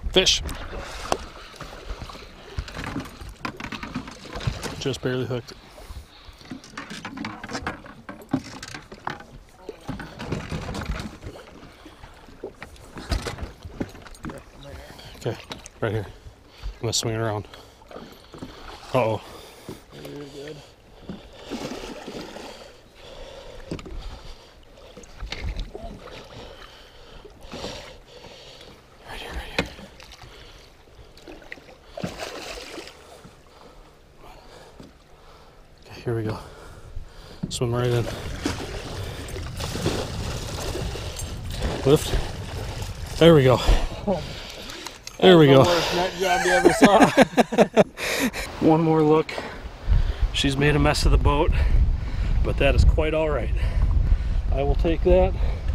Fish. Just barely hooked it. Okay, right here. I'm gonna swing it around. Uh-oh. You're good. Right here, right here. Okay, here we go. Swim right in. Lift. There we go. There we go. Worst net job you ever saw. One more look. She's made a mess of the boat, but that is quite all right. I will take that.